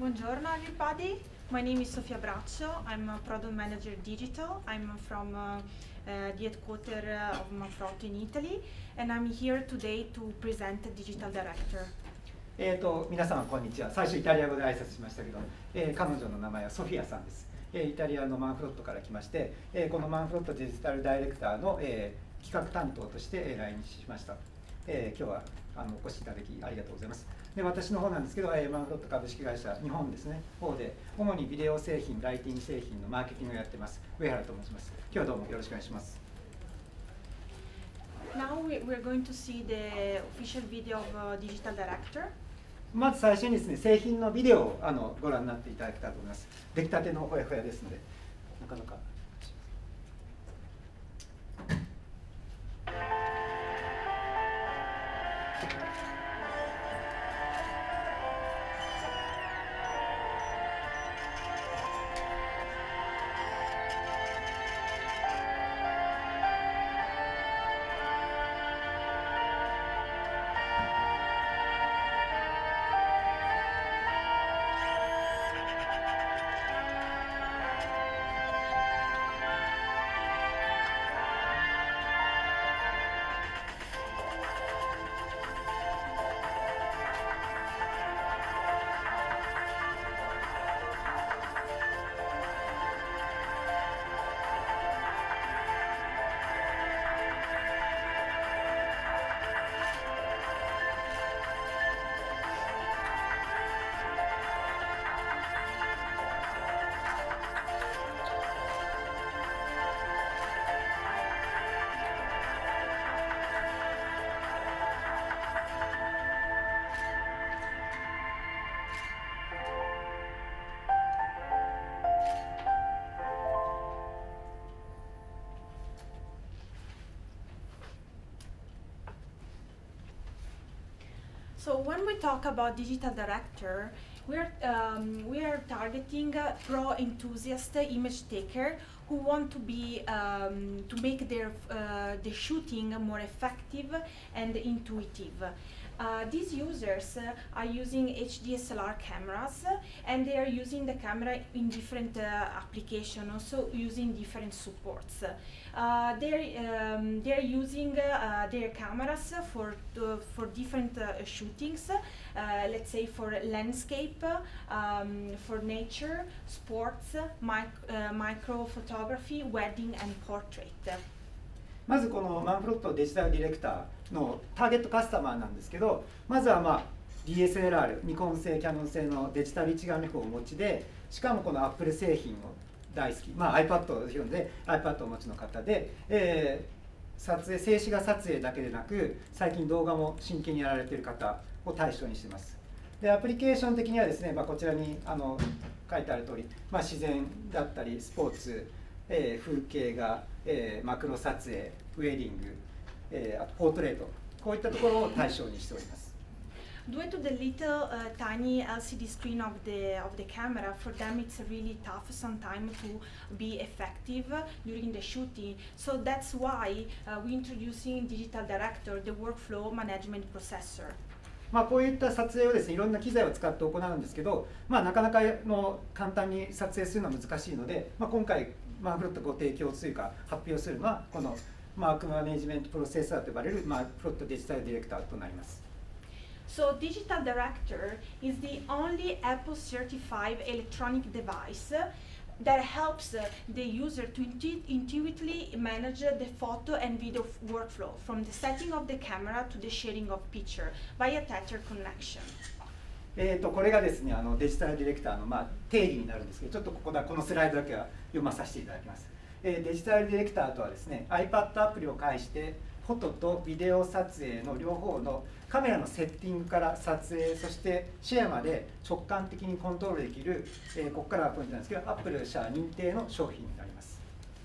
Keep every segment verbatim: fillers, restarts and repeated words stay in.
Buongiorno everybody, my name is Sofia Braccio, I'm a product manager digital, I'm from uh, uh, the headquarters of Manfrotto in Italy, and I'm here today to present the digital director. えーと皆様こんにちは。最初イタリア語で挨拶しましたけど、えー、彼女の名前はソフィアさんです。えー、イタリアのマンフロットから来まして、えー、このマンフロットデジタルダイレクターの、えー、企画担当として来日しました。えー、今日はあのお越しいただきありがとうございます。で私の方なんですけど、えー、マンフロット株式会社日本ですね方で主にビデオ製品、ライティング製品のマーケティングをやってます上原と申します。今日はどうもよろしくお願いします。 Now we're going to see the official video of uh, digital director. まず最初にですね製品のビデオをあのご覧になっていただきたいと思います。出来たてのほやほやですのでなかなか。 So when we talk about digital director, we are um, we are targeting uh, pro enthusiast image taker who want to be um, to make their uh, the shooting more effective and intuitive. Uh, these users uh, are using H D S L R cameras uh, and they are using the camera in different uh, applications, also using different supports. Uh, they're, um, they're using uh, their cameras for, uh, for different uh, shootings, uh, let's say for landscape, um, for nature, sports, mic uh, micro photography, wedding and portrait. まずこのマンフロットデジタルディレクターのターゲットカスタマーなんですけど、まずは、まあ、ディーエスエルアール、ニコン製、キャノン製のデジタル一眼レフをお持ちで、しかもこのアップル製品を大好き、まあ、iPad を読んで iPad をお持ちの方で、えー、撮影静止画撮影だけでなく最近動画も真剣にやられている方を対象にしています。でアプリケーション的にはですね、まあ、こちらにあの書いてある通り、まあ、自然だったりスポーツ、えー、風景画、えー、マクロ撮影、ウェディング、えー、あとポートレート、こういったところを対象にしております。 Due to the little uh, tiny L C D screen of the of the camera, for them it's really tough sometimes to be effective during the shooting. So that's why uh, we're introducing Digital Director, the workflow management processor. まあこういった撮影をですね、いろんな機材を使って行うんですけど、まあなかなかの簡単に撮影するのは難しいので、まあ今回マンフロットご提供というか発表するのはこのマークマネジメントプロセッサーと呼ばれるマンフロットデジタルディレクターとなります。 So Digital Director is the only Apple certified electronic device that helps uh, the user to intu intuitively manage the photo and video workflow from the setting of the camera to the sharing of picture via Tether connection. えーとこれがですね、あのデジタルディレクターのまあ定義になるんですけど、ちょっとここだこのスライドだけは読まさせていただきます。えー、デジタルディレクターとはですね、iPad アプリを介してフォトとビデオ撮影の両方のカメラのセッティングから撮影、そしてシェアまで直感的にコントロールできる、えー、ここからがポイントなんですけど、Apple 社認定の商品になります。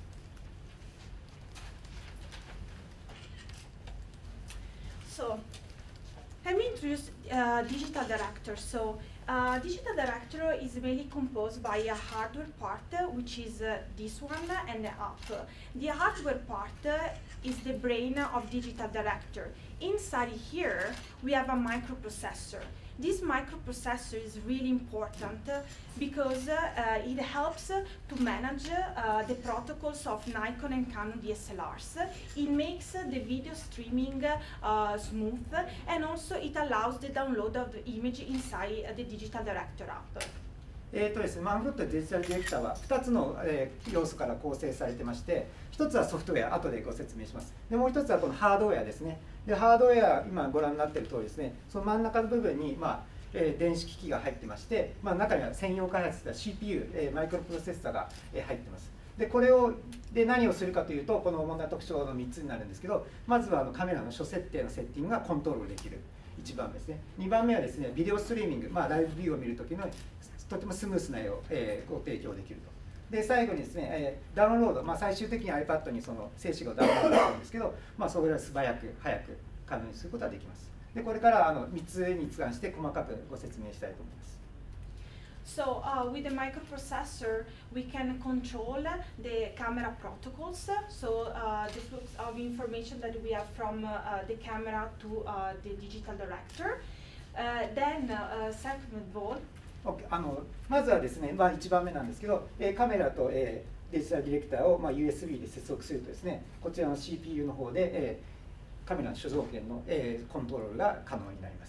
So, let me introduce uh, Digital Director. So, uh, Digital Director is mainly composed by a hardware part, uh, which is uh, this one and the app. The hardware part uh, is the brain of Digital Director. Inside here, we have a microprocessor. This microprocessor is really important uh, because uh, uh, it helps uh, to manage uh, the protocols of Nikon and Canon D S L Rs. It makes uh, the video streaming uh, smooth, and also it allows the download of the image inside uh, the Digital Director app. えーとですね、マンフロットデジタルディレクターはふたつの、えー、要素から構成されてまして、ひとつはソフトウェア、後でご説明します。でもうひとつはこのハードウェアですね。でハードウェア、今ご覧になっている通りですね、その真ん中の部分に、まあえー、電子機器が入ってまして、まあ、中には専用開発した シーピーユー、えー、マイクロプロセッサーが、えー、入ってます。でこれをで何をするかというと、この問題特徴のみっつになるんですけど、まずはあのカメラの初設定のセッティングがコントロールできる。いちばんめですね。にばんめはですね、ビデオストリーミング、まあ、ライブビューを見るときのとてもスムースな絵を、えー、ご提供できると。で最後にですね、えー、ダウンロード、まあ、最終的に iPad にその静止画をダウンロードするんですけど、まあ、それを素早く早く可能にすることができます。でこれからあのみっつに関して細かくご説明したいと思います。 So uh, with the microprocessor, we can control the camera protocols. So uh, the flux of information that we have from uh, the camera to uh, the digital director. Uh, then, uh, second of all, Okay. あのまずはですね、まあ、いちばんめなんですけど、えー、カメラと、えー、デジタルディレクターを、まあ、ユーエスビー で接続するとですね、こちらの シーピーユー の方で、えー、カメラの所蔵権の、えー、コントロールが可能になります。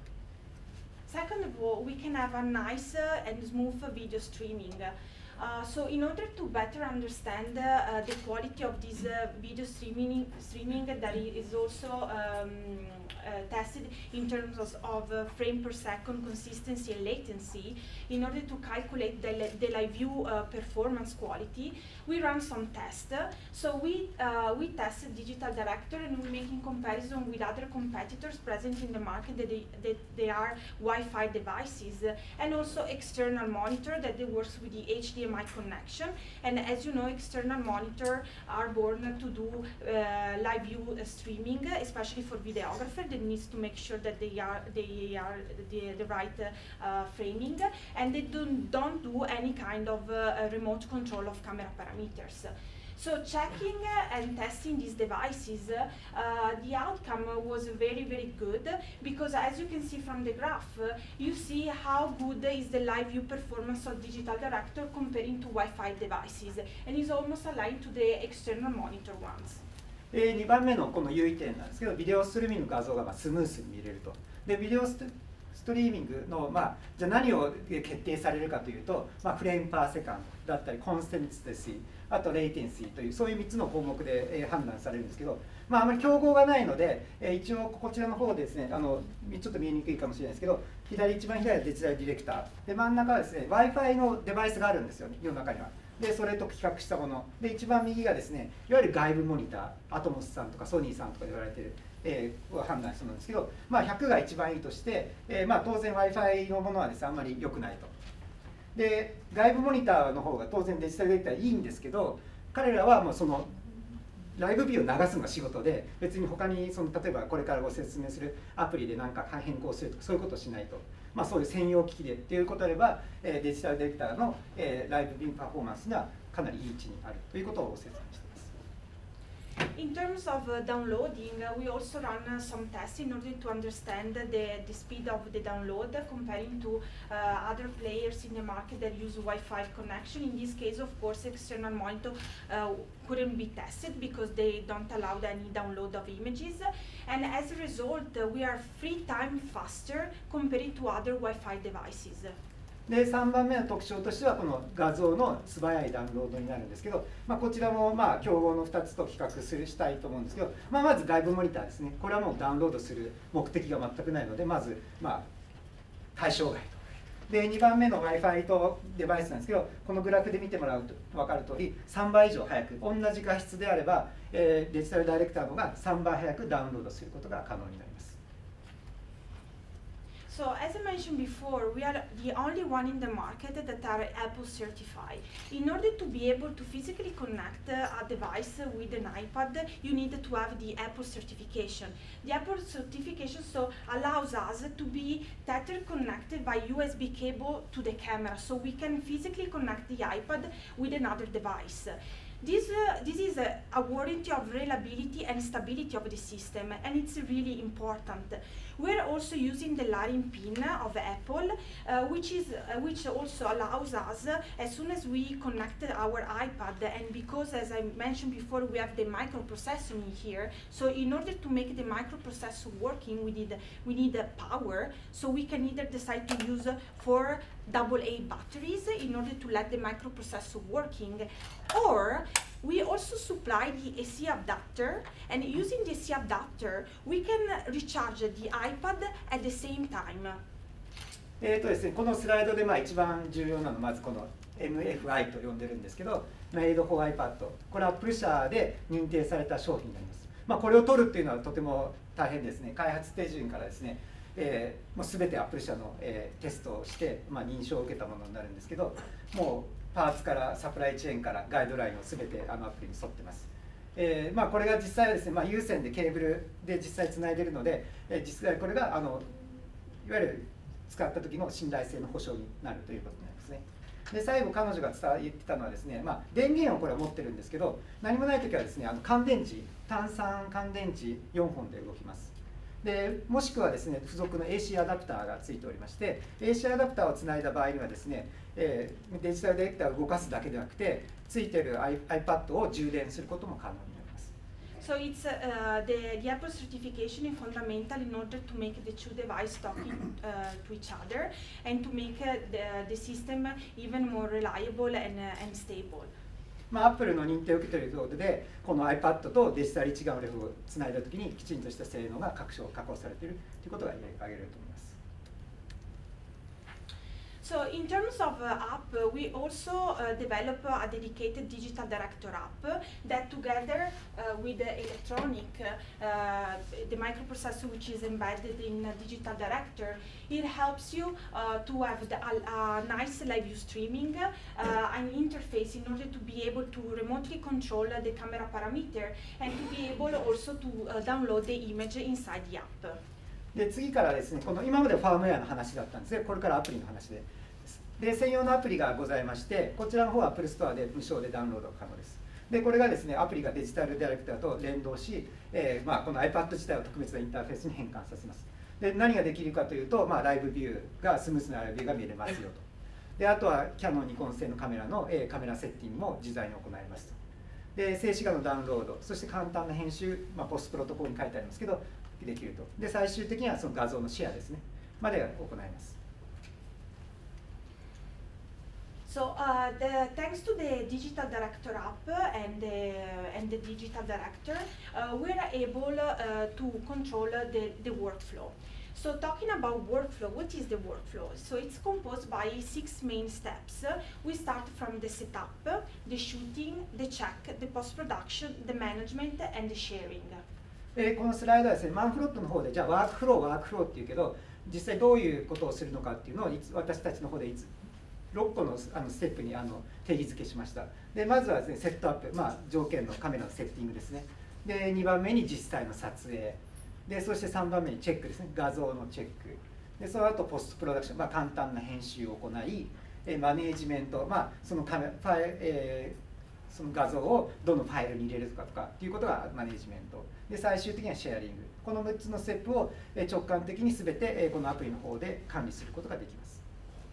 Second of all, we can have a nice uh, and smooth video streaming. Uh, so in order to better understand uh, uh, the quality of this uh, video streaming, streaming that is also um, uh, tested in terms of, of uh, frame per second consistency and latency, in order to calculate the, the live view uh, performance quality, we run some tests. So we, uh, we tested Digital Director, and we're making comparison with other competitors present in the market that they, that they are Wi-Fi devices, uh, and also external monitor that they works with the H D M I connection. And as you know, external monitor are born to do uh, live view uh, streaming, especially for videographer that needs to make sure that they are they are the, the right uh, uh, framing, and they don't, don't do any kind of uh, remote control of camera parameters. So checking uh, and testing these devices, uh, the outcome uh, was very, very good, because as you can see from the graph, uh, you see how good is the live view performance of Digital Director comparing to Wi-Fi devices, and is almost aligned to the external monitor ones. でにばんめのこの優位点なんですけど、ビデオストリーミングの画像がまあスムースに見れると。でビデオストストリーミングの、まあ、じゃあ何を決定されるかというと、まあ、フレームパーセカンドだったりコンステンツですし、あとレイテンシーというそういうみっつの項目で、えー、判断されるんですけど、まあ、あまり競合がないので、えー、一応こちらの方でですね、あのちょっと見えにくいかもしれないですけど、左一番左はデジタルディレクターで、真ん中はですね Wi-Fi のデバイスがあるんですよね、世の中には。でそれと比較したもので、一番右がですね、いわゆる外部モニター、アトモスさんとかソニーさんとかで言われている、えー、を判断したものですけど、まあ、ひゃくが一番いいとして、えーまあ、当然 Wi-Fi のものはですね、あんまり良くないと。で外部モニターの方が当然デジタルディレクターいいんですけど、彼らはもうそのライブビューを流すのが仕事で、別に他にその例えばこれからご説明するアプリで何か変更するとかそういうことをしないと、まあ、そういう専用機器でっていうことであれば、えー、デジタルディレクターの、えー、ライブビューパフォーマンスにはかなりいい位置にあるということをご説明しています。 In terms of uh, downloading, uh, we also run uh, some tests in order to understand the, the speed of the download uh, comparing to uh, other players in the market that use Wi-Fi connection. In this case, of course, external monitor uh, couldn't be tested because they don't allow any download of images. And as a result, uh, we are three times faster compared to other Wi-Fi devices. でさんばんめの特徴としてはこの画像の素早いダウンロードになるんですけど、まあ、こちらもまあ競合のふたつと比較するしたいと思うんですけど、まあ、まず外部モニターですね。これはもうダウンロードする目的が全くないので、まずまあ対象外と。でにばんめの Wi-Fi とデバイスなんですけど、このグラフで見てもらうと分かる通りさんばい以上早く、同じ画質であれば、えー、デジタルダイレクターの方がさんばい早くダウンロードすることが可能になります。 So as I mentioned before, we are the only one in the market that are Apple certified. In order to be able to physically connect uh, a device with an iPad, you need to have the Apple certification. The Apple certification so allows us to be tether connected by U S B cable to the camera, so we can physically connect the iPad with another device. This, uh, this is a, a warranty of reliability and stability of the system, and it's really important. We're also using the line pin of Apple, uh, which, is, uh, which also allows us, uh, as soon as we connect our iPad, and because, as I mentioned before, we have the microprocessor in here, so in order to make the microprocessor working, we need, we need uh, power, so we can either decide to use uh, four double A batteries in order to let the microprocessor working, or we also supply the A C adapter, and using the A C adapter, we can recharge the iPad at the same time. えーとですね、このスライドでまあ一番重要なのはまずこの エムエフアイ と呼んでるんですけど、Made for iPad。これは Apple 社で認定された商品になります。まあ、これを取るっていうのはとても大変ですね。開発手順からですね、えー、もう全て Apple 社の、えー、テストをして、まあ、認証を受けたものになるんですけど、もうパーツからサプライチェーンからガイドラインを全てあのアプリに沿ってます。えーまあ、これが実際はですね、まあ、有線でケーブルで実際つないでいるので、えー、実際これがあのいわゆる使った時の信頼性の保証になるということになりますね。で最後彼女が伝言ってたのはですね、まあ、電源をこれは持ってるんですけど、何もない時はですね、あの乾電池単三乾電池よんほんで動きます。でもしくはですね、付属の エーシー アダプターがついておりまして、 エーシー アダプターをつないだ場合にはですね、えー、デジタルディレクターを動かすだけでなくて、ついている iPad を充電することも可能になります。 So it's uh, the, the Apple certification is fundamental in order to make the two devices talking uh, to each other and to make uh, the, the system even more reliable and, uh, and stable. まあ、Apple の認定を受けていることで、この iPad とデジタル一眼レフをつないだときにきちんとした性能が確証確保されているということが挙げられると思います。 So in terms of uh, app, uh, we also uh, develop uh, a dedicated digital director app uh, that together uh, with the electronic, uh, uh, the microprocessor which is embedded in a digital director, it helps you uh, to have the, uh, a nice live view streaming, uh, an interface in order to be able to remotely control uh, the camera parameter and to be able also to uh, download the image inside the app. で次からですね、この今までファームウェアの話だったんですね、これからアプリの話で。で専用のアプリがございまして、こちらの方は Apple ストアで無償でダウンロード可能です。でこれがですね、アプリがデジタルディレクターと連動し、えーまあ、この iPad 自体を特別なインターフェースに変換させます。で何ができるかというと、まあ、ライブビューがスムーズなライブビューが見れますよと。であとはキヤノン、ニコン製のカメラの、えー、カメラセッティングも自在に行いますと。で静止画のダウンロード、そして簡単な編集、まあ、ポストプロトコルに書いてありますけど、できると。で最終的にはその画像のシェアですね、まで行います。 So uh, the, thanks to the digital director app and the, and the digital director, uh, we are able uh, to control the, the workflow. So talking about workflow, what is the workflow? So it's composed by six main steps. We start from the setup, the shooting, the check, the post-production, the management, and the sharing. えー、このスライドはですね、マンフロットの方で、じゃあワークフロー、ワークフローっていうけど、実際どういうことをするのかっていうのをいつ私たちの方でいつろっこの、あのステップにあの定義づけしました。でまずはですね、セットアップ、まあ、条件のカメラのセッティングですね。でにばんめに実際の撮影。でそしてさんばんめにチェックですね、画像のチェック。でその後ポストプロダクション、まあ、簡単な編集を行い、えマネージメント、まあ、そのカメファイル、えー、その画像をどのファイルに入れるかとかっていうことがマネージメント。で最終的にはシェアリング。このむっつのステップを直感的に全てこのアプリの方で管理することができます。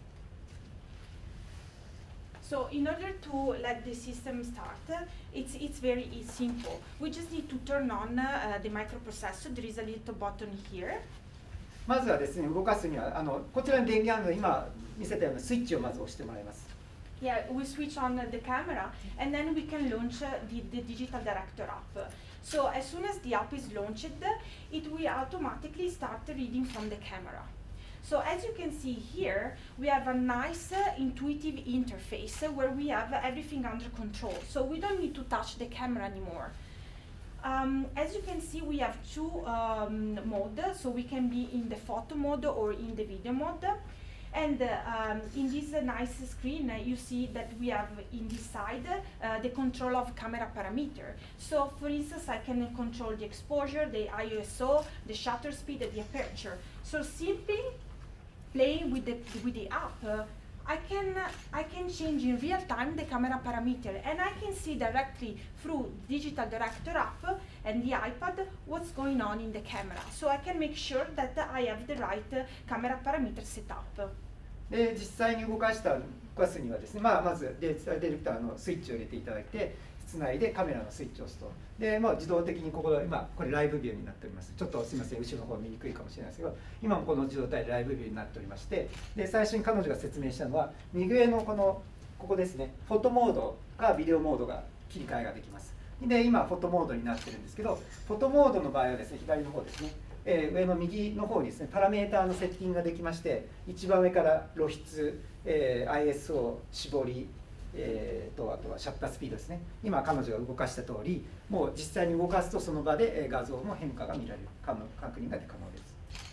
So in order to let the system start, it's, it's very simple. We just need to turn on uh, the microprocessor. There is a little button here. まずはですね、動かすにはあのこちらに電源あるので、今見せたようなスイッチをまず押してもらいます。 Yeah, we switch on the camera and then we can launch uh, the, the digital director app. So as soon as the app is launched, it will automatically start reading from the camera. So as you can see here, we have a nice uh, intuitive interface uh, where we have everything under control. So we don't need to touch the camera anymore. Um, as you can see, we have two um, modes, so we can be in the photo mode or in the video mode. And uh, um, in this uh, nice screen, uh, you see that we have in this side uh, the control of camera parameter. So for instance, I can control the exposure, the I S O, the shutter speed, and the aperture. So simply playing with the, with the app, uh, I can uh, I can change in real time the camera parameter, and I can see directly through Digital Director app and the iPad what's going on in the camera. So I can make sure that uh, I have the right uh, camera parameter set up. で実際に動かした動かすにはですね、まあ、まずデジタルディレクターのスイッチを入れていただいて、つないでカメラのスイッチを押すと、で、まあ、自動的にここで今これライブビューになっております。ちょっとすみません、後ろの方見にくいかもしれないですけど、今もこの自動体でライブビューになっておりまして、で最初に彼女が説明したのは右上のこのここですね、フォトモードかビデオモードが切り替えができます。で今フォトモードになってるんですけど、フォトモードの場合はですね、左の方ですね、えー、上の右の方にですね、パラメーターのセッティングができまして、一番上から露出、えー、アイエスオー、絞り、えー、とあとはシャッタースピードですね。今彼女が動かした通り、もう実際に動かすとその場で画像の変化が見られる、確認が可能です。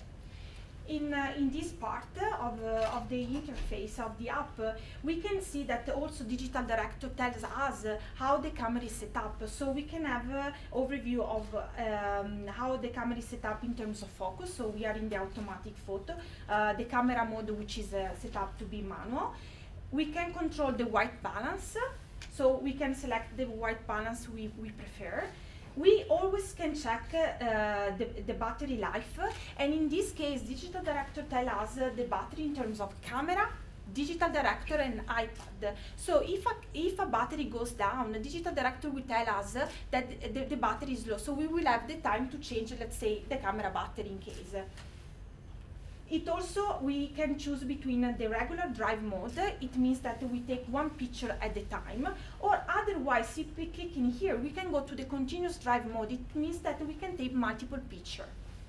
In, uh, in this part of, uh, of the interface of the app, uh, we can see that also Digital Director tells us uh, how the camera is set up. So we can have an overview of um, how the camera is set up in terms of focus. So we are in the automatic photo, uh, the camera mode which is uh, set up to be manual. We can control the white balance, so we can select the white balance we, we prefer. We always can check uh, the, the battery life, and in this case, Digital Director tells us uh, the battery in terms of camera, Digital Director and iPad. So if a, if a battery goes down, Digital Director will tell us uh, that the, the battery is low, so we will have the time to change, let's say, the camera battery in case. It also, we can choose between uh, the regular drive mode, it means that we take one picture at a time, or otherwise, if we click in here, we can go to the continuous drive mode, it means that we can take multiple pictures.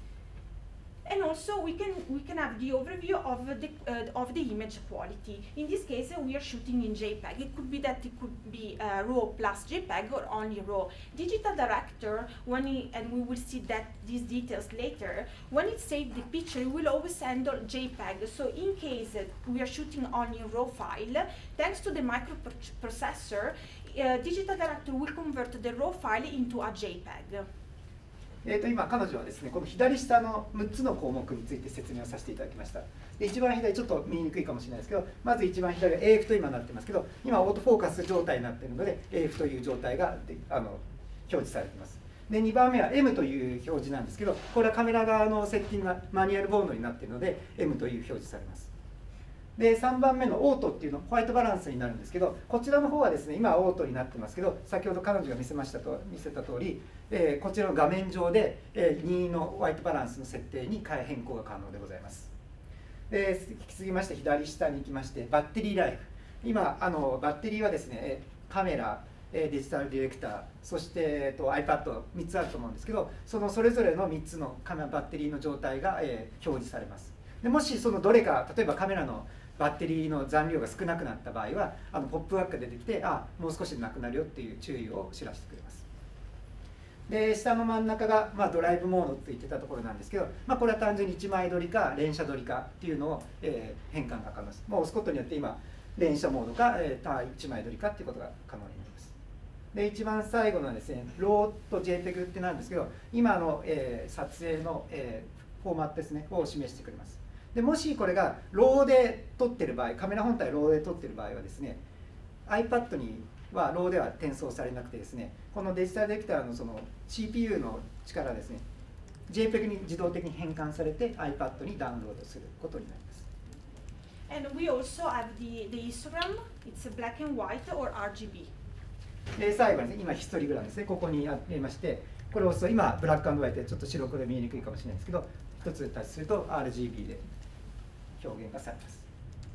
And also, we can, we can have the overview of the, uh, of the image quality. In this case, uh, we are shooting in JPEG. It could be that it could be uh, RAW plus JPEG or only RAW. Digital Director, when he, and we will see that these details later, when it saves the picture, it will always handle JPEG. So in case uh, we are shooting only RAW file, thanks to the microprocessor, uh, Digital Director will convert the RAW file into a JPEG. えー、と今彼女はですね、この左下のむっつの項目について説明をさせていただきました。で一番左、ちょっと見にくいかもしれないですけど、まず一番左が エーエフ と今なってますけど、今オートフォーカス状態になっているので エーエフ という状態がであの表示されています。でにばんめは エム という表示なんですけど、これはカメラ側のセッティングがマニュアルボードになっているので エム という表示されます。でさんばんめのオートっていうのはホワイトバランスになるんですけど、こちらの方はですね、今はオートになってますけど、先ほど彼女が見せましたと見せた通り、えー、こちらの画面上で、えー、任意のホワイトバランスの設定に変え変更が可能でございます。で引き継ぎまして左下に行きまして、バッテリーライフ。今あのバッテリーはですね、カメラ、デジタルディレクター、そして、えっと、iPad みっつあると思うんですけど、そのそれぞれのみっつのカメラバッテリーの状態が、えー、表示されます。でもしそのどれか、例えばカメラのバッテリーの残量が少なくなった場合は、あのポップアップが出てきて、あもう少しでなくなるよっていう注意を知らせてくれます。で下の真ん中が、まあ、ドライブモードって言ってたところなんですけど、まあ、これは単純にいちまい撮りか連写撮りかっていうのを、えー、変換が可能です。もう押すことによって今連写モードか、えー、単いちまい撮りかっていうことが可能になります。で一番最後のですね、ローと JPEG ってなんですけど、今の、えー、撮影の、えー、フォーマットですねを示してくれます。でもしこれがローで撮ってる場合、カメラ本体ローで撮ってる場合はですね、 iPad にはローでは転送されなくてですね、このデジタルディレクターのその シーピーユー の力ですね、 JPEG に自動的に変換されて iPad にダウンロードすることになります。 And we also have the, the histogram, it's black and white or アールジービー。 で最後にですね、今ヒストリグラムですね、ここにありまして、これを押すと今ブラック&ホワイトでちょっと白黒で見えにくいかもしれないですけど、一つタッチすると アールジービー で表現がされます。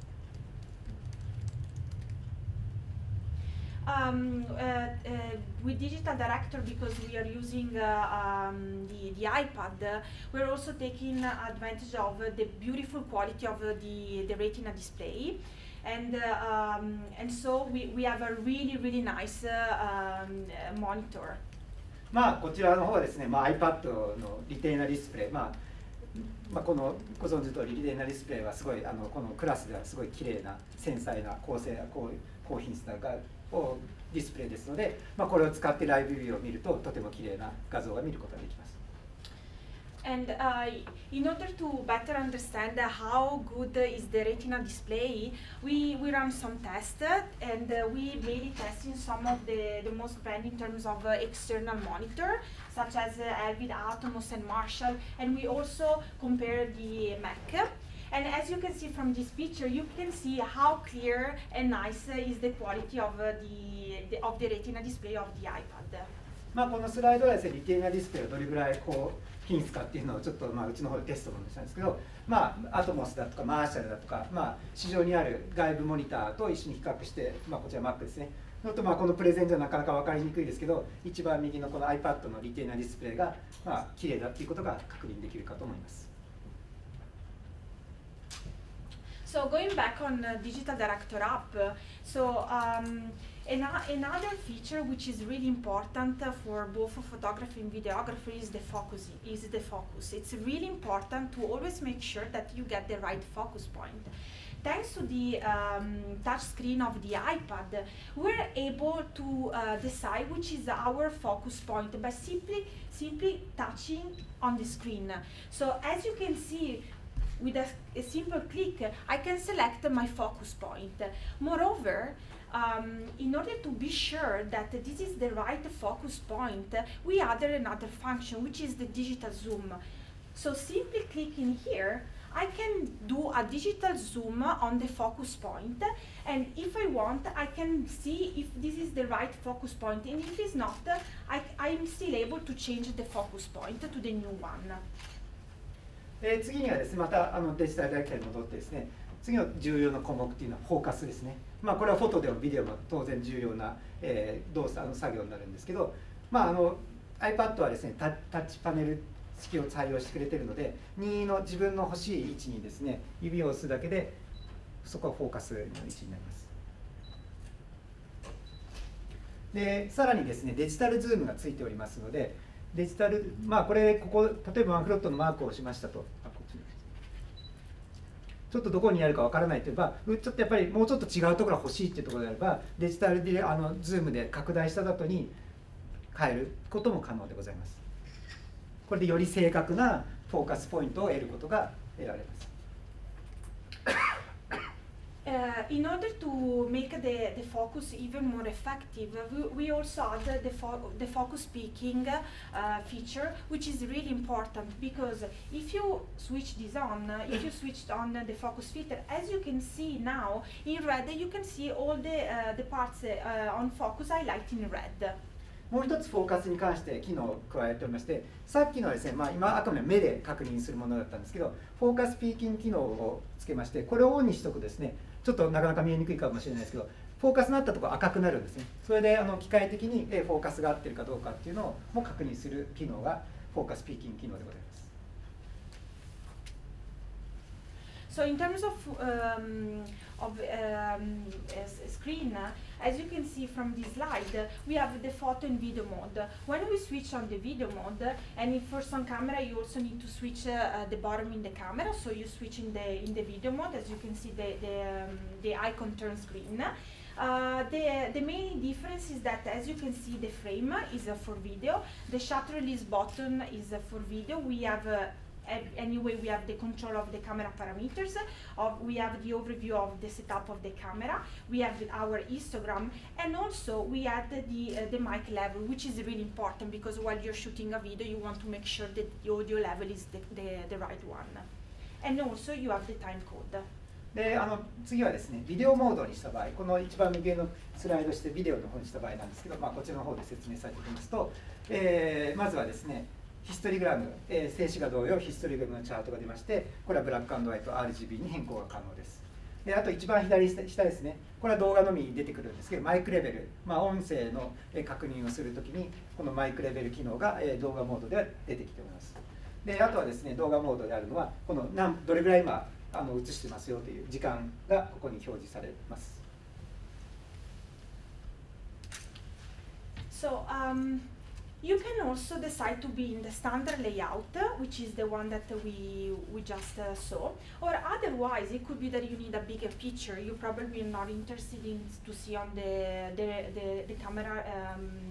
Um, uh, uh, with Digital Director, because we are using uh, um, the, the iPad, uh, we're also taking advantage of uh, the beautiful quality of uh, the, the Retina display. And, uh, um, and so we, we have a really, really nice uh, um, uh, monitor. まあこちらの方はですね、まあ、iPad のリテイナディスプレイ、まあまあ、このご存知の通りリテイナディスプレイはすごいあのこのクラスではすごい綺麗な繊細な高性高高品質な画をディスプレイですので、まあ、これを使ってライブビューを見るととても綺麗な画像が見ることができます。 And uh, in order to better understand uh, how good uh, is the retina display, we, we run some tests uh, and uh, we mainly testing some of the, the most brand in terms of uh, external monitor, such as uh, Elvid, Atomos and Marshall, and we also compare the Mac. And as you can see from this picture, you can see how clear and nice uh, is the quality of, uh, the, the, of the retina display of the iPad. まあこのスライドはですね、リティナディスプレイをどれぐらいこう品質かっていうのをちょっとまあうちの方でテストしたんですけど、まあアトモスだとかマーシャルだとか、まあ市場にある外部モニターと一緒に比較して、まあこちら Mac ですね。ちょっとまあこのプレゼンじゃなかなか分かりにくいですけど、一番右のこの iPad のリティナディスプレイがまあ綺麗だっていうことが確認できるかと思います。 So going back on uh, Digital Director app, uh, so um, an another feature which is really important uh, for both photography and videography is the focus. Is the focus. It's really important to always make sure that you get the right focus point. Thanks to the um, touch screen of the iPad, we're able to uh, decide which is our focus point by simply simply touching on the screen. So as you can see, with a, a simple click, I can select my focus point. Moreover, um, in order to be sure that this is the right focus point, we added another function, which is the digital zoom. So simply clicking here, I can do a digital zoom on the focus point, and if I want, I can see if this is the right focus point, and if it's not, I, I'm still able to change the focus point to the new one. えー、次にはですね、またあのデジタルダイレクターに戻ってですね、次の重要な項目っていうのはフォーカスですね。まあこれはフォトでもビデオも当然重要な、えー、動作の作業になるんですけど、まああの iPad はですね、タ, タッチパネル式を採用してくれているので、任意の自分の欲しい位置にですね、指を押すだけでそこはフォーカスの位置になります。で、さらにですね、デジタルズームがついておりますので、デジタル、まあこれ、ここ、例えばマンフロットのマークを押しましたと、あ、こっちにちょっとどこにあるかわからないといえば、ちょっとやっぱりもうちょっと違うところが欲しいっていうところであれば、デジタルであのズームで拡大した後に変えることも可能でございます。これでより正確なフォーカスポイントを得ることが得られます。 Uh, in order to make the, the focus even more effective, we, we also add the, fo the focus peaking uh, feature, which is really important because if you switch this on, uh, if you switched on the focus filter, as you can see now in red, you can see all the, uh, the parts uh, on focus highlighted in red. もう一つフォーカスに関して機能を加えておりまして、さっきのはですね、まあ、今あくまで目で確認するものだったんですけど、フォーカスピーキング機能をつけまして、これをオンにしておくとですね、ちょっとなかなか見えにくいかもしれないですけど、フォーカスのあったところ赤くなるんですね。それであの機械的にフォーカスが合ってるかどうかっていうのをも確認する機能がフォーカスピーキング機能でございます。 So in terms of um, of um, screen, uh, as you can see from this slide, uh, we have the photo and video mode. When we switch on the video mode, uh, and if for some camera, you also need to switch uh, uh, the bottom in the camera. So you switch in the in the video mode. As you can see, the the, um, the icon turns green. Uh, the, the main difference is that, as you can see, the frame is uh, for video. The shutter release button is uh, for video. We have uh, Anyway, we have the control of the camera parameters, of, we have the overview of the setup of the camera, we have the, our histogram, and also we add the, uh, the mic level, which is really important because while you're shooting a video, you want to make sure that the audio level is the, the, the right one. And also you have the time code. であの次はですね、ビデオモードにした場合、この一番右上のスライドしてビデオの方にした場合なんですけど、まあ、こちらの方で説明されていきますと、えー、まずはですね、ヒストリグラム、えー、静止画同様ヒストリグラムのチャートが出まして、これはブラック&ホワイト アールジービー に変更が可能です。であと一番左下ですね、これは動画のみに出てくるんですけど、マイクレベル、まあ、音声の確認をするときに、このマイクレベル機能が動画モードでは出てきております。であとはですね、動画モードであるのは、この何どれぐらい今あの映してますよという時間がここに表示されます。 So, um you can also decide to be in the standard layout, which is the one that we, we just uh, saw, or otherwise it could be that you need a bigger picture. You probably are not interested in to see on the, the, the, the camera um,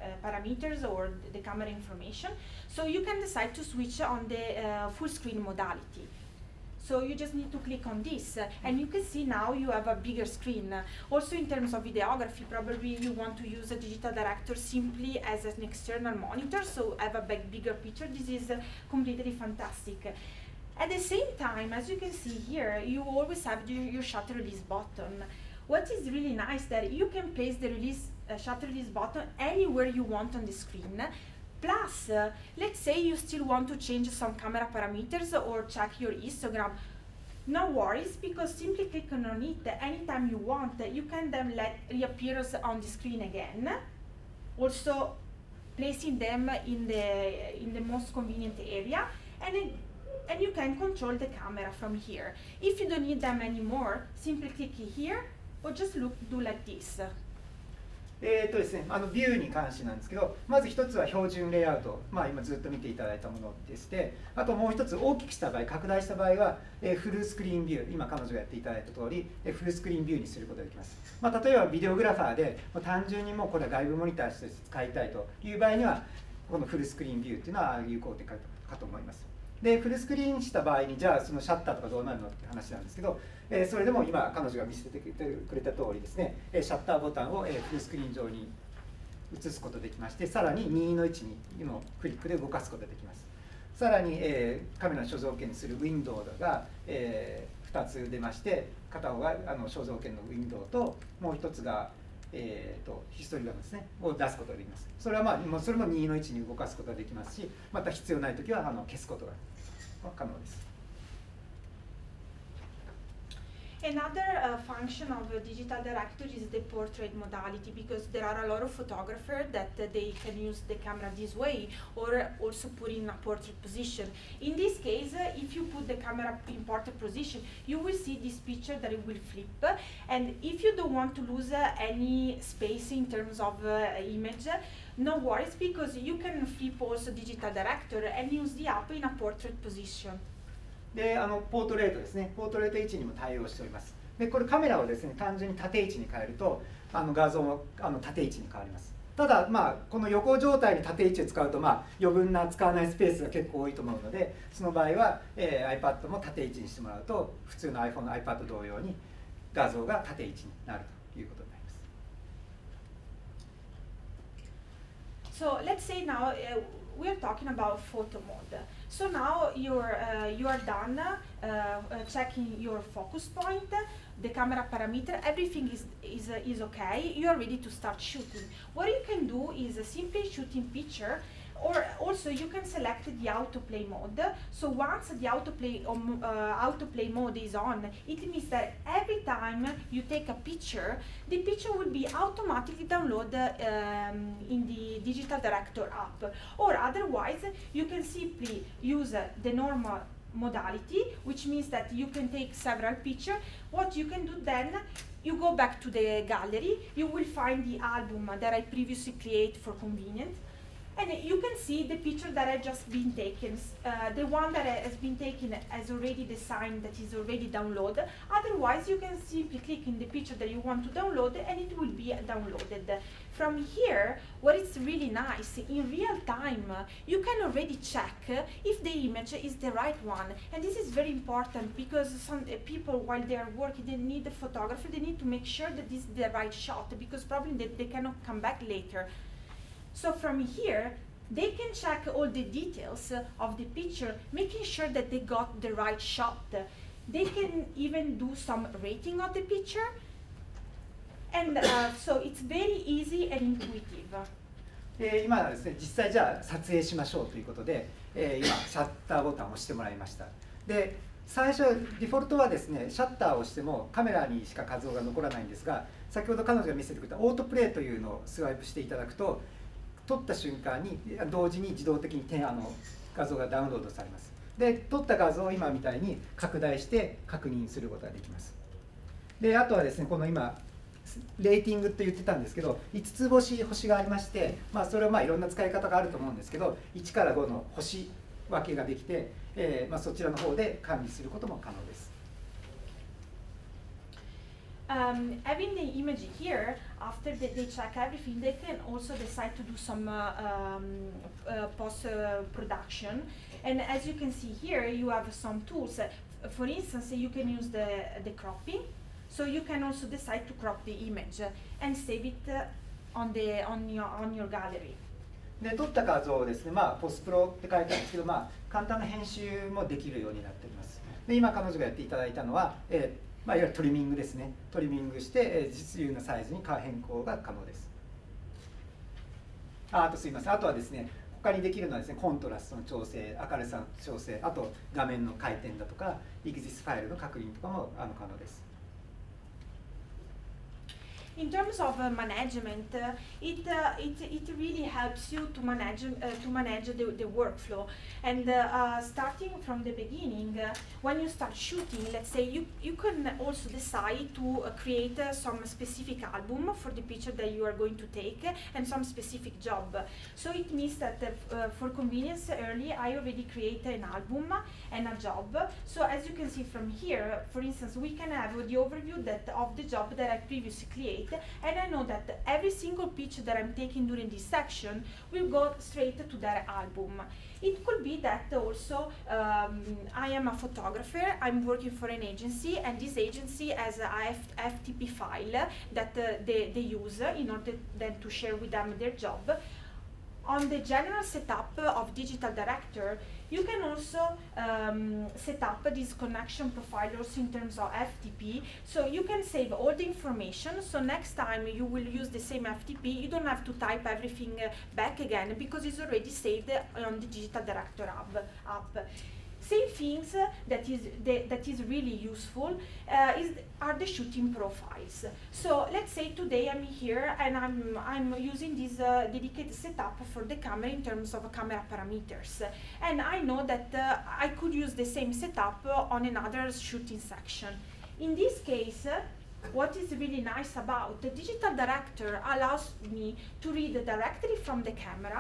parameters or the camera information. So you can decide to switch on the uh, full screen modality. So you just need to click on this, uh, and you can see now you have a bigger screen. Uh, also in terms of videography, probably you want to use a digital director simply as an external monitor, so have a big, bigger picture. This is uh, completely fantastic. At the same time, as you can see here, you always have your, your shutter release button. What is really nice that you can place the release uh, shutter release button anywhere you want on the screen. Plus, uh, let's say you still want to change some camera parameters or check your histogram. No worries, because simply click on it anytime you want. You can then let reappear on the screen again. Also, placing them in the in the most convenient area, and it, and you can control the camera from here. If you don't need them anymore, simply click here or just look do like this. えーとですね、あのビューに関してなんですけど、まず一つは標準レイアウト、まあ、今ずっと見ていただいたものでして、あともう一つ大きくした場合、拡大した場合は、えー、フルスクリーンビュー、今彼女がやっていただいた通り、えー、フルスクリーンビューにすることができます。まあ、例えばビデオグラファーでもう単純にもうこれは外部モニターとして使いたいという場合には、このフルスクリーンビューっていうのは有効的かと思います。でフルスクリーンした場合に、じゃあそのシャッターとかどうなるのって話なんですけど、えー、それでも今彼女が見せてくれた通りですね、シャッターボタンを、えー、フルスクリーン上に移すことができまして、さらににのいちにのクリックで動かすことができます。さらに、えー、カメラの所蔵権にするウィンドウが、えー、ふたつ出まして、片方があの所蔵権のウィンドウと、もう一つが、えー、とヒストリグラムですね、を出すことができます。それは、まあ、もうそれもにのいちに動かすことができますし、また必要ないときはあの消すことが可能です。 Another uh, function of a digital director is the portrait modality, because there are a lot of photographers that uh, they can use the camera this way or also put in a portrait position. In this case, uh, if you put the camera in portrait position, you will see this picture that it will flip. And if you don't want to lose uh, any space in terms of uh, image, no worries, because you can flip also digital director and use the app in a portrait position. であのポートレートですね、ポートレート位置にも対応しております。でこれカメラをですね、単純に縦位置に変えるとあの画像もあの縦位置に変わります。ただ、まあ、この横状態に縦位置を使うと、まあ、余分な使わないスペースが結構多いと思うので、その場合は、えー、iPad も縦位置にしてもらうと、普通の iPhone、iPad 同様に画像が縦位置になるということになります。 So let's say now uh, we are talking about photo mode. So now you're uh, you are done uh, uh, checking your focus point, the camera parameter, everything is is uh, is okay. You are ready to start shooting. What you can do is uh, simply shooting picture, or also you can select the autoplay mode. So once the autoplay um, uh, autoplay mode is on, it means that every time you take a picture, the picture will be automatically downloaded um, in the digital director app. Or otherwise, you can simply use uh, the normal modality, which means that you can take several pictures. What you can do then, you go back to the gallery, you will find the album that I previously created for convenience. And you can see the picture that has just been taken. Uh, the one that has been taken has already the sign that is already downloaded. Otherwise, you can simply click in the picture that you want to download and it will be downloaded. From here, what is really nice, in real time, uh, you can already check uh, if the image is the right one. And this is very important, because some uh, people, while they are working, they need a photographer, they need to make sure that this is the right shot, because probably they, they cannot come back later. So from here, they can check all the details uh, of the picture, making sure that they got the right shot. They can even do some rating of the picture. And uh, so it's very easy and intuitive. えー、今はですね、実際じゃあ撮影しましょうということで、えー、今シャッターボタンを押してもらいました。で、最初デフォルトはですね、シャッターを押してもカメラにしか画像が残らないんですが、先ほど彼女が見せてくれたオートプレイというのをスワイプしていただくと、撮った瞬間に同時に自動的にあの画像がダウンロードされます。で、撮った画像を今みたいに拡大して確認することができます。で、あとはですね、この今レーティングと言ってたんですけど、いつつ星星がありまして、まあ、それはまあいろんな使い方があると思うんですけど、いちからごの星分けができて、えーまあ、そちらの方で管理することも可能です。 Um, having the image here, after they, they check everything, they can also decide to do some uh, um, uh, post-production. Uh, and as you can see here, you have some tools. Uh, for instance, you can use the, the cropping. So you can also decide to crop the image uh, and save it uh, on, the, on, your, on your gallery. で撮った画像をですね、まあ、ポスプロって書いてあるんですけど、まあ、簡単な編集もできるようになっております。で今彼女がやっていただいたのは、えーまあ、いわゆるトリミングですね。トリミングして、えー、実有のサイズに変更が可能です。あ、あとすいません。あとはですね、他にできるのはですね、コントラストの調整、明るさの調整、あと画面の回転だとか、エグジスファイルの確認とかもあの可能です。 In terms of uh, management, uh, it, uh, it it really helps you to manage uh, to manage the, the workflow. And uh, uh, starting from the beginning, uh, when you start shooting, let's say you you can also decide to uh, create uh, some specific album for the picture that you are going to take uh, and some specific job. So it means that uh, uh, for convenience, early I already created an album and a job. So as you can see from here, for instance, we can have the overview that of the job that I previously created. And I know that every single picture that I'm taking during this section will go straight to that album. It could be that also um, I am a photographer, I'm working for an agency, and this agency has a F T P file that uh, they, they use in order then to share with them their job. On the general setup of Digital Director, you can also um, set up this connection profile also in terms of F T P. So you can save all the information. So next time you will use the same F T P, you don't have to type everything uh, back again because it's already saved on the Digital Director app. app. Same things uh, that is the, that is really useful uh, is are the shooting profiles. So let's say today I'm here and I'm I'm using this uh, dedicated setup for the camera in terms of camera parameters, and I know that uh, I could use the same setup uh, on another shooting section. In this case, uh, what is really nice about the Digital Director allows me to read directly from the camera.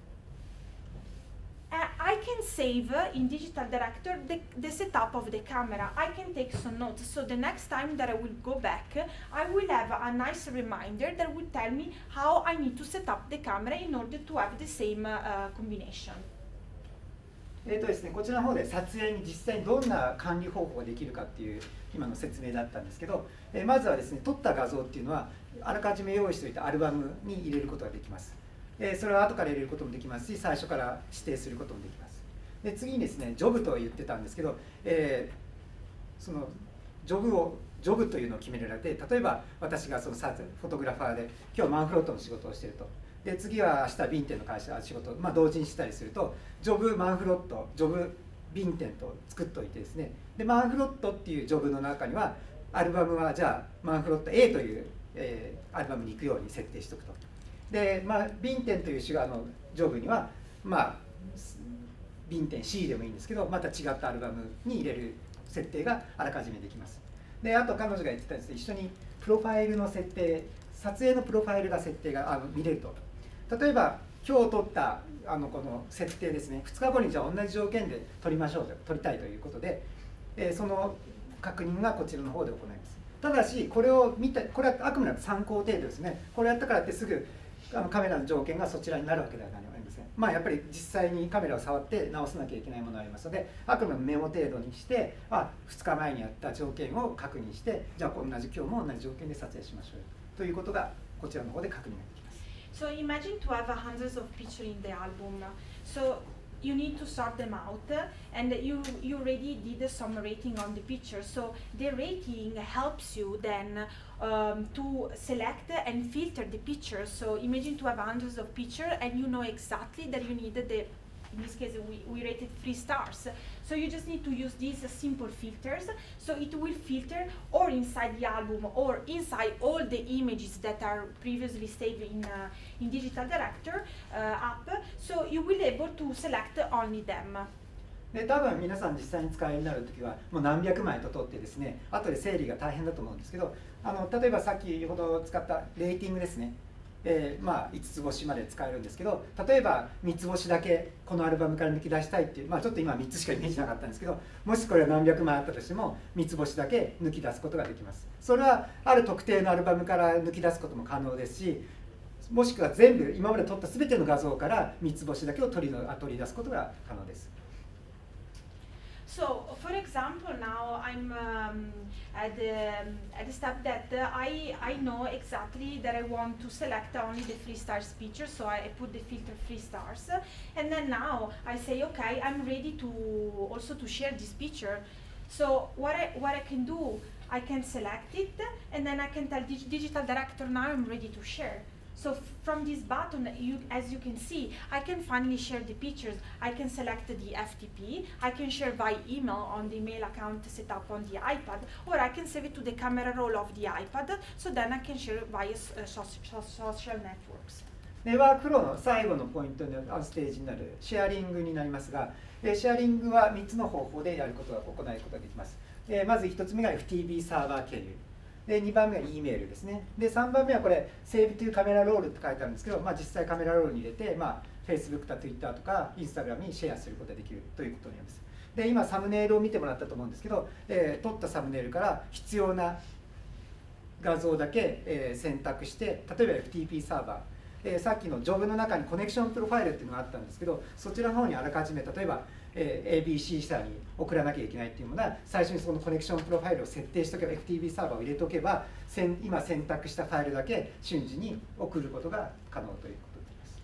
Uh, I can save uh, in Digital Director the, the setup of the camera. I can take some notes, so the next time that I will go back, uh, I will have a nice reminder that will tell me how I need to set up the camera in order to have the same uh, uh, combination. えーとですね、こちらの方で撮影に実際にどんな管理方法ができるかっていう今の説明だったんですけど、えー、まずはですね、撮った画像っていうのはあらかじめ用意しておいたアルバムに入れることができます。えー、それは後から入れることもできますし、最初から指定することもできます。で次にですね、ジョブと言ってたんですけど、えー、そのジョブをジョブというのを決められて、例えば私がそのフォトグラファーで今日マンフロットの仕事をしていると。で次は明日ビンテンの会社仕事を、まあ、同時にしたりすると、ジョブマンフロット、ジョブビンテンと作っておいてですね、でマンフロットっていうジョブの中にはアルバムはじゃあマンフロット A という、えー、アルバムに行くように設定しておくと。で、まあ、ビンテンという種類のジョブには、まあ、ビンテン シー でもいいんですけど、また違ったアルバムに入れる設定があらかじめできます。で、あと彼女が言ってたですね、一緒にプロファイルの設定、撮影のプロファイルが設定があ見れると。例えば、今日撮ったあのこの設定ですね、ふつかごにじゃあ同じ条件で撮りましょうと、撮りたいということで、えー、その確認がこちらの方で行います。ただし、これを見た、これはあくまで参考程度ですね。これやったからってすぐあのカメラの条件がそちらになるわけではありません。まあやっぱり実際にカメラを触って直さなきゃいけないものがありますので、あくまでメモ程度にして、あ、ふつかまえにやった条件を確認して、じゃあ同じ今日も同じ条件で撮影しましょうということがこちらの方で確認ができます。 So imagine to have hundreds of pictures in the album. So you need to sort them out, uh, and you you already did some rating on the picture. So the rating helps you then um, to select and filter the pictures. So imagine to have hundreds of pictures, and you know exactly that you need the. In this case, we, we rated three stars. So you just need to use these uh, simple filters. So it will filter or inside the album or inside all the images that are previously saved in, uh, in Digital Director uh, app. So you will be able to select only them. で多分皆さん実際に使いになるときはもう何百枚と取ってですね、後で整理が大変だと思うんですけど、あの例えばさっきほど使ったレーティングですね。 えーまあ、いつつ星まで使えるんですけど、例えばみっつ星だけこのアルバムから抜き出したいっていう、まあ、ちょっと今みっつしかイメージなかったんですけど、もしこれ何百枚あったとしてもみっつ星だけ抜き出すことができます。それはある特定のアルバムから抜き出すことも可能ですし、もしくは全部今まで撮った全ての画像からみっつ星だけを取りの取り出すことが可能です。 So, for example, now I'm um, at, the, at the step that uh, I, I know exactly that I want to select only the three stars picture, so I, I put the filter three stars, and then now I say, okay, I'm ready to also to share this picture. So what I, what I can do, I can select it, and then I can tell dig Digital Director, now I'm ready to share. So from this button, you, as you can see, I can finally share the pictures. I can select the F T P, I can share by email on the email account set up on the iPad, or I can save it to the camera roll of the iPad, so then I can share via uh, social networks. でワークフローの最後のポイントになるステージになるシェアリングになりますが、シェアリングはみっつの方法でやることが行うことができます。まずひとつめが エフティービー サーバー経由。でにばんめは E メールですね。でさんばんめはこれ Save to カメラロールって書いてあるんですけど、まあ、実際カメラロールに入れて、まあ、Facebook と Twitter とか Instagram にシェアすることができるということになります。で今サムネイルを見てもらったと思うんですけど、えー、撮ったサムネイルから必要な画像だけ、えー、選択して、例えば エフティーピー サーバー、えー、さっきのジョブの中にコネクションプロファイルっていうのがあったんですけど、そちらの方にあらかじめ例えばえー、エービーシー 社に送らなきゃいけないっていうのが最初にそのコネクションプロファイルを設定しておけば エフティービー サーバーを入れておけば今選択したファイルだけ瞬時に送ることが可能ということです。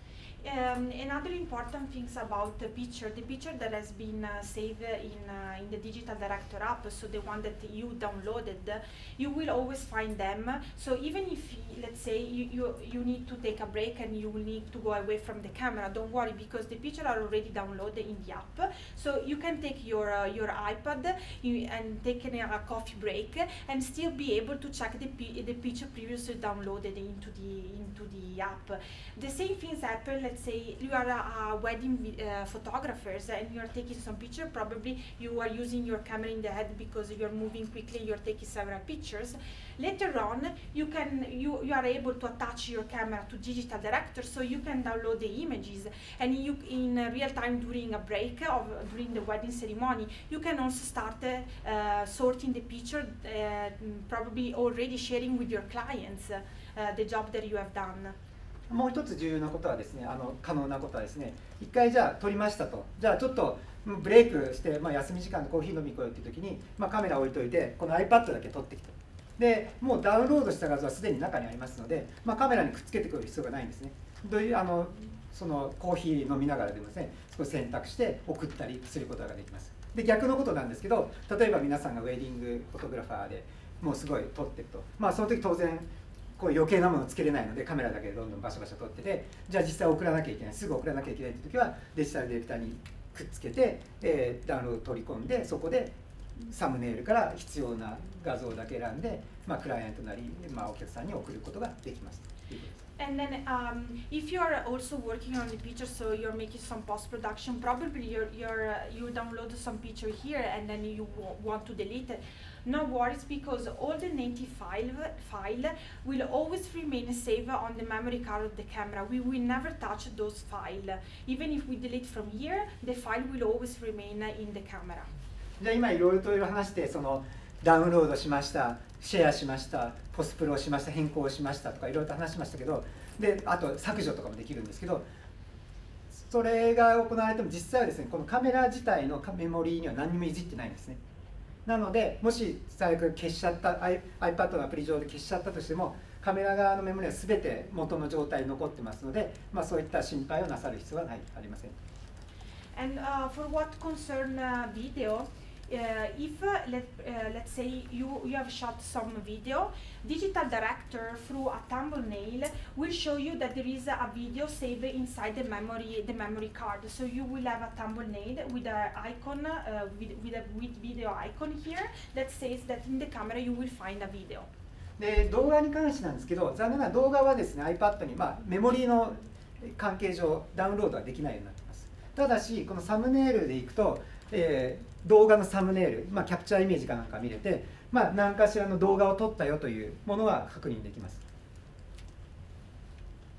Um, another important thing about the picture, the picture that has been uh, saved in, uh, in the Digital Director app, so the one that you downloaded, you will always find them. So even if, let's say, you, you, you need to take a break and you will need to go away from the camera, don't worry, because the pictures are already downloaded in the app. So you can take your, uh, your iPad you, and take a coffee break and still be able to check the, the picture previously downloaded into the, into the app. The same things happen, let's say you are a, a wedding uh, photographers and you are taking some picture, probably you are using your camera in the head because you're moving quickly, you're taking several pictures. Later on, you can you, you are able to attach your camera to Digital Director, so you can download the images, and you in uh, real time during a break of during the wedding ceremony, you can also start uh, uh, sorting the picture, uh, probably already sharing with your clients uh, the job that you have done. もう一つ重要なことはですね、あの可能なことはですね、一回じゃあ撮りましたと、じゃあちょっとブレイクして、まあ、休み時間でコーヒー飲み行こうよっていう時に、まあ、カメラ置いといてこの iPad だけ撮ってきて、でもうダウンロードした画像はすでに中にありますので、まあ、カメラにくっつけてくる必要がないんですね。どういうあのそのコーヒー飲みながらでもですね、少し選択して送ったりすることができます。で逆のことなんですけど、例えば皆さんがウェディングフォトグラファーでもうすごい撮ってると、まあ、その時当然こう余計なものをつけれないのでカメラだけでどんどんバシャバシャ撮ってて、じゃあ実際送らなきゃいけない、すぐ送らなきゃいけないって時はデジタルディレクターにくっつけて、えー、ダウンロード取り込んで、そこでサムネイルから必要な画像だけ選んで、まあ、クライアントなり、まあ、お客さんに送ることができますということです。 And then um, if you are also working on the picture, so you're making some post-production, probably you're, you're, uh, you download some picture here and then you want to delete it. No worries, because all the native file, file will always remain saved on the memory card of the camera. We will never touch those files. Even if we delete from here, the file will always remain in the camera. じゃあ今いろいろと話して、そのダウンロードしました、シェアしました、ポスプロしました、変更しましたとかいろいろと話しましたけど、であと削除とかもできるんですけど、それが行われても実際はですね、このカメラ自体のメモリーには何にもいじってないんですね。なので、もし最悪消しちゃった iPad のアプリ上で消しちゃったとしても、カメラ側のメモリは全て元の状態に残ってますので、まあ、そういった心配をなさる必要はないありません。 And uh, for what concern uh, video, Uh, if uh, let, uh, let's say you, you have shot some video, Digital Director through a thumbnail will show you that there is a video saved inside the memory the memory card. So you will have a thumbnail with an icon uh, with, with a with video icon here that says that in the camera you will find a video. で動画に関してなんですけど、残念ながら動画はですね iPad に、まあ、メモリーの関係上ダウンロードはできないようになっています。ただしこのサムネイルでいくと、えー動画のサムネイル、まあ、キャプチャーイメージかなんか見れて、まあ、何かしらの動画を撮ったよというものは確認できます。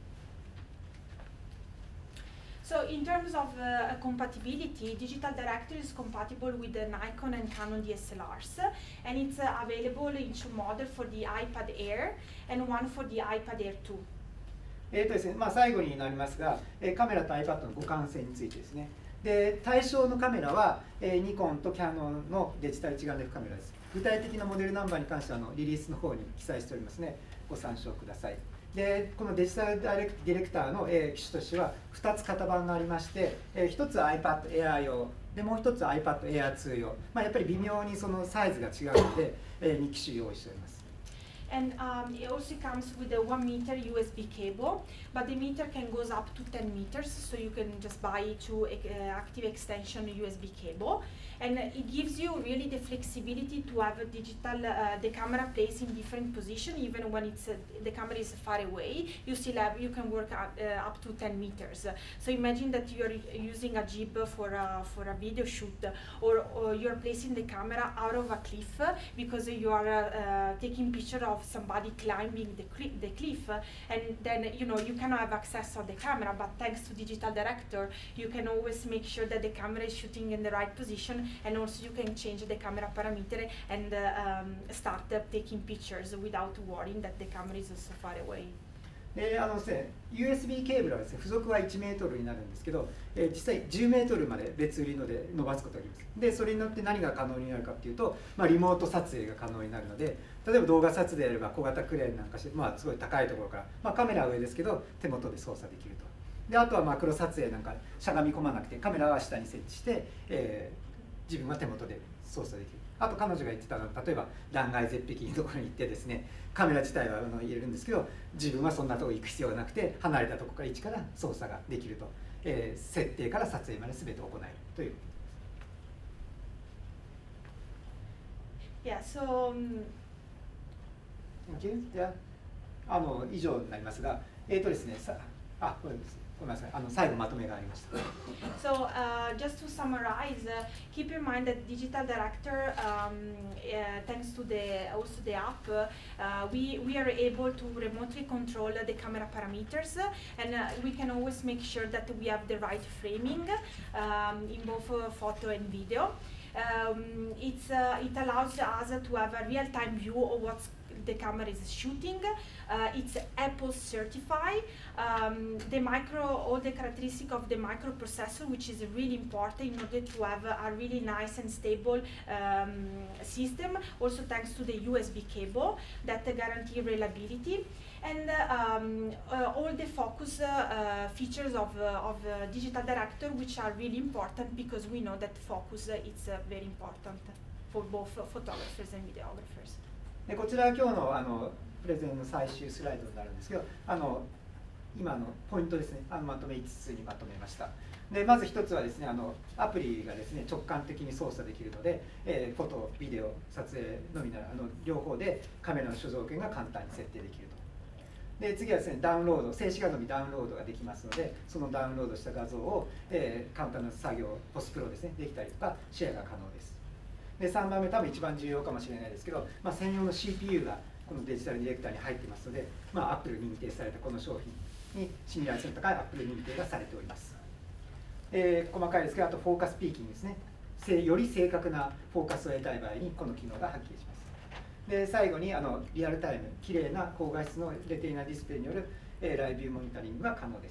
So in terms of uh, compatibility, Digital Director is compatible with the Nikon and Canon D S L Rs, and it's uh, available in two models for the iPad Air and one for the iPad Air two. えーとですねまあ、最後になりますが、えー、カメラと iPad の互換性についてですね。で対象のカメラは、えー、ニコンとキヤノンのデジタル一眼レフカメラです。具体的なモデルナンバーに関してはあのリリースの方に記載しておりますね。ご参照ください。でこのデジタルディレクターの、えー、機種としてはふたつ型番がありまして、えー、ひとつ iPad Air 用でもうひとつ iPad Air ツー用、まあ、やっぱり微妙にそのサイズが違うので、えー、に機種用意しております。 And um, it also comes with a one meter U S B cable, but the meter can goes up to ten meters, so you can just buy two uh, active extension U S B cable. And it gives you really the flexibility to have a digital, uh, the camera placed in different position, even when it's uh, the camera is far away, you still have, you can work at, uh, up to ten meters. So imagine that you're using a jib for a, for a video shoot, or, or you're placing the camera out of a cliff because you are uh, uh, taking picture of somebody climbing the, cli the cliff, and then you know you cannot have access of the camera, but thanks to Digital Director you can always make sure that the camera is shooting in the right position, and also you can change the camera parameter and uh, um, start uh, taking pictures without worrying that the camera is so far away. であのですね、ユーエスビー ケーブルはですね、付属はいちメートルになるんですけど、えー、実際じゅうメートルまで別売りので伸ばすことができます。で、それによって何が可能になるかっていうと、まあ、リモート撮影が可能になるので、例えば動画撮影であれば小型クレーンなんかして、まあ、すごい高いところから、まあ、カメラは上ですけど手元で操作できると。で、あとはマクロ撮影なんかしゃがみ込まなくて、カメラは下に設置して、えー、自分は手元で操作できる。あと彼女が言ってたのは、例えば断崖絶壁のところに行ってですね、カメラ自体はあの入れるんですけど、自分はそんなところ行く必要がなくて、離れたところから位置から操作ができると、えー、設定から撮影まで全て行えるという。 Yeah, so um, okay. じゃあ、あの以上になりますが、えっ、ー、とですね、さあ、これです。ごめんなさい、あの最後まとめがありました。 So uh, just to summarize, uh, keep in mind that Digital Director, um, uh, thanks to the also the app, uh, we we are able to remotely control the camera parameters, and uh, we can always make sure that we have the right framing um, in both uh, photo and video. Um, it's uh, it allows us to have a real-time view of what's the camera is shooting. Uh, it's Apple certified. Um, the micro, all the characteristics of the microprocessor, which is really important in order to have a, a really nice and stable um, system. Also thanks to the U S B cable that uh, guarantee reliability. And uh, um, uh, all the focus uh, uh, features of, uh, of uh, Digital Director, which are really important because we know that focus uh, is uh, very important for both uh, photographers and videographers. でこちらは今日のあのプレゼンの最終スライドになるんですけど、あの今のポイントですね、あのまとめいつつにまとめました。でまず一つはですね、あのアプリがですね直感的に操作できるので、えー、フォト、ビデオ、撮影のみならあの両方でカメラの所蔵権が簡単に設定できると。で次はですね、ダウンロード、静止画のみダウンロードができますので、そのダウンロードした画像を、えー、簡単な作業、ポスプロですね、できたりとかシェアが可能です。でさんばんめ、多分一番重要かもしれないですけど、まあ、専用の シーピーユー がこのデジタルディレクターに入っていますので、まあ、Apple 認定されたこの商品にシミュラー性の高い Apple 認定がされております。えー、細かいですけど、あとフォーカスピーキングですね。より正確なフォーカスを得たい場合にこの機能が発揮します。で最後にあのリアルタイム、きれいな高画質のレティーナディスプレイによる、えー、ライブビューモニタリングが可能です。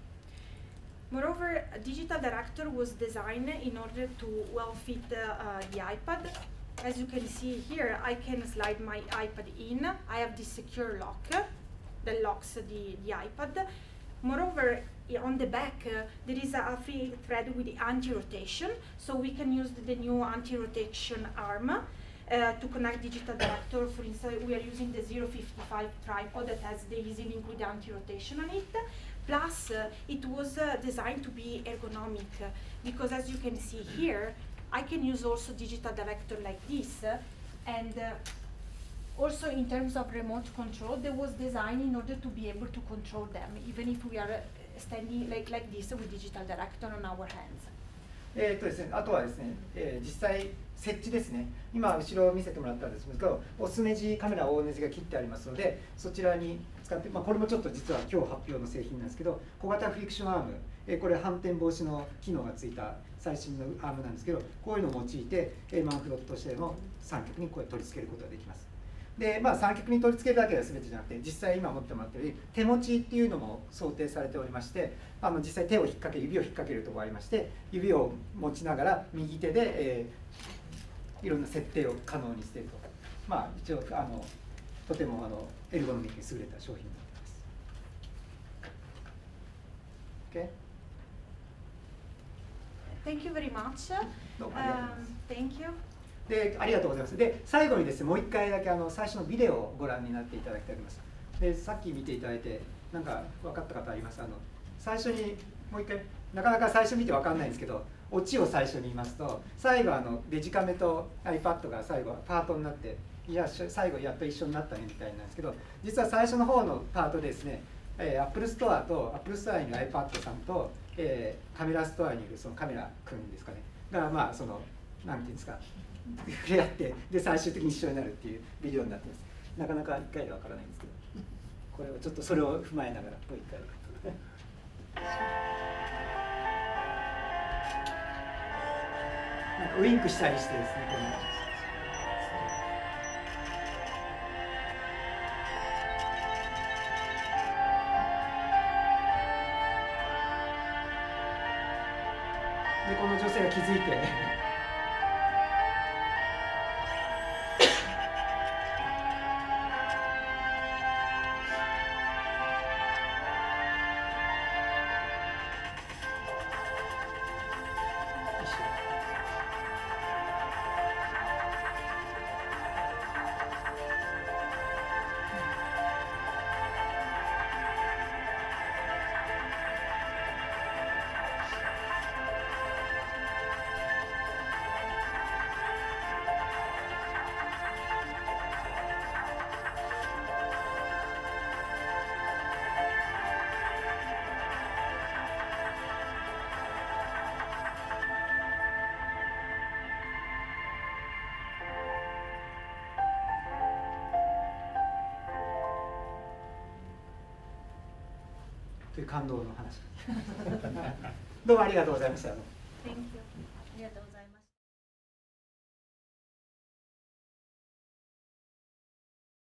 Moreover, a Digital Director was designed in order to well fit uh, uh, the iPad. As you can see here, I can slide my iPad in. I have this secure lock that locks the, the iPad. Moreover, on the back, uh, there is a free thread with the anti-rotation, so we can use the new anti-rotation arm uh, to connect Digital Director. For instance, we are using the zero fifty-five tripod that has the easy link with the anti-rotation on it. Plus, uh, it was uh, designed to be ergonomic, uh, because as you can see here, I can use also Digital Director like this, uh, and uh, also in terms of remote control, they was designed in order to be able to control them, even if we are uh, standing like, like this with Digital Director on our hands. えーとですね、あとはですね、えー、実際設置ですね。今後ろを見せてもらったんですけど、オスネジカメラ大ネジが切ってありますので、そちらに使って、まあ、これもちょっと実は今日発表の製品なんですけど、小型フリクションアーム、えー、これ反転防止の機能がついた最新のアームなんですけど、こういうのを用いて、えー、マンフロットとしても三脚にこれ取り付けることができます。で、まあ、三脚に取り付けるだけが全てじゃなくて、実際今持ってもらったように手持ちっていうのも想定されておりまして、あの実際手を引っ掛け指を引っ掛けるところがありまして、指を持ちながら右手で、えー、いろんな設定を可能にしていると、まあ、一応あのとてもあのエルゴノミックに優れた商品になっています。Okay? Thank you very much. どうもありがとうございます。 Um, thank you. で、ありがとうございます。で、最後にですね、もう一回だけあの最初のビデオをご覧になっていただきたいと思います。で、さっき見ていただいて、なんか分かった方あります？あの最初にもう一回、なかなか最初見て分かんないんですけど、オチを最初に言いますと、最後あのデジカメと iPad が最後パートになって、いや最後やっと一緒になったねみたいなんですけど、実は最初の方のパートでですね、えー、Apple Store と Apple Store にいる iPad さんと、えー、カメラストアにいるそのカメラくんですかね、がまあそのなんていうんですか。触れ合ってで最終的に一緒になるっていうビデオになってます。なかなかいっかいでわからないんですけど、これをちょっとそれを踏まえながらもういっかいなんかウインクしたりしてですね、このでこの女性が気づいてという感動の話どうもありがとうございました。 Thank you. ありがとうございます。